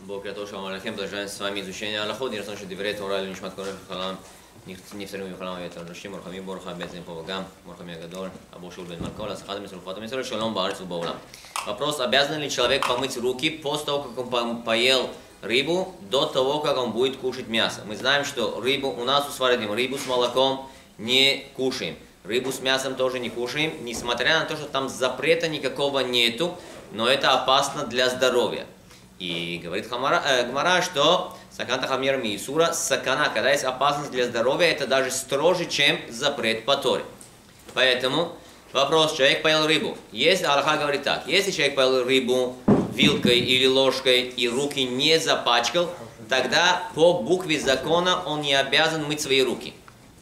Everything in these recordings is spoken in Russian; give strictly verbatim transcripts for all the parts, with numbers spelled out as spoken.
Бокер Тов, шалом алейхем, продолжаем с вами изучение Аллахот. Нерсон шедеврей Тора линишмат кореш халам, нефтарим халам ветер ношим, мурхами борха бецем повагам, мурхами агадоль, абушул бен маркола, сахадам исруфатам исроль, шалом баарец убаулам. Вопрос: обязан ли человек помыть руки после того, как он поел рыбу, до того, как он будет кушать мясо? Мы знаем, что рыбу у нас у сварадим, рыбу с молоком не кушаем, рыбу с мясом тоже не кушаем, несмотря на то, что там запрета никакого нету, но это опасно для здоровья. И говорит Гмара, что сакана хамер миисура, сакана, когда есть опасность для здоровья, это даже строже, чем запрет по Торе. Поэтому вопрос: человек поел рыбу. Если Аллаха говорит так: если человек поел рыбу вилкой или ложкой и руки не запачкал, тогда по букве закона он не обязан мыть свои руки.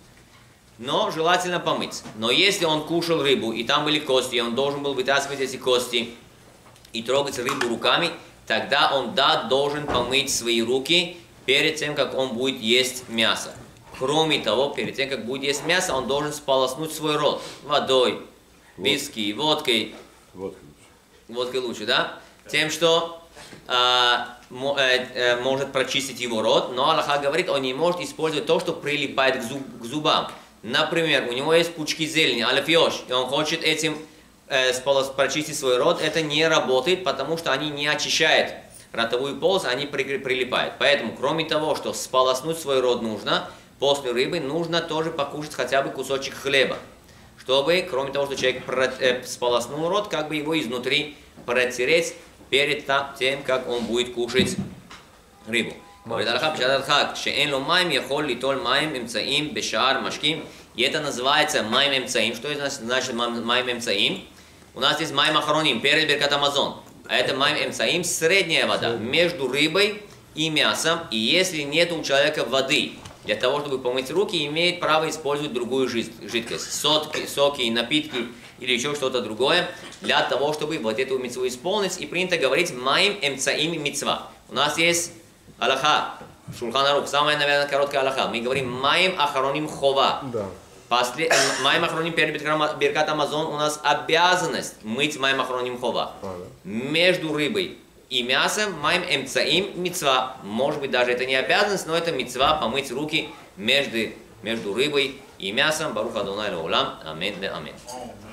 Но желательно помыть. Но если он кушал рыбу, и там были кости, и он должен был вытаскивать эти кости и трогать рыбу руками, тогда он, да, должен помыть свои руки перед тем, как он будет есть мясо. Кроме того, перед тем, как будет есть мясо, он должен сполоснуть свой рот водой, виски, водкой. Водкой лучше. Водкой лучше, да? Тем, что а, мо, э, э, может прочистить его рот, но Аллаха говорит, он не может использовать то, что прилипает к, зуб, к зубам. Например, у него есть пучки зелени, алефьош, и он хочет этим прочистить свой рот, это не работает, потому что они не очищают ротовую полость, они прилипают. Поэтому, кроме того, что сполоснуть свой рот нужно, после рыбы нужно тоже покушать хотя бы кусочек хлеба, чтобы, кроме того, что человек сполоснул рот, как бы его изнутри протереть перед тем, как он будет кушать рыбу. Говорит Аллаха, пшат шеэн ло майм яхол литоль майм эмцаим бешаар машким. И это называется майм эмцаим. Что это значит майм эмцаим? У нас есть майм ахроним, перед Беркат Амазон. А это майм эмцаим, средняя вода между рыбой и мясом. И если нет у человека воды для того, чтобы помыть руки, имеет право использовать другую жидкость. Соки, соки, напитки или еще что-то другое, для того, чтобы вот эту мицву исполнить. И принято говорить майм эмцаим мицва. У нас есть Аллаха, Шулхан Арух, самая, наверное, короткая Аллаха. Мы говорим майм ахроним хова. Да. После майм ахроним перед Беркат Амазон у нас обязанность мыть майм ахроним хова. А, да. Между рыбой и мясом майм эмцаим мицва. Может быть, даже это не обязанность, но это мицва помыть руки между, между рыбой и мясом. Барух Адонай леолам. Амин бе амин.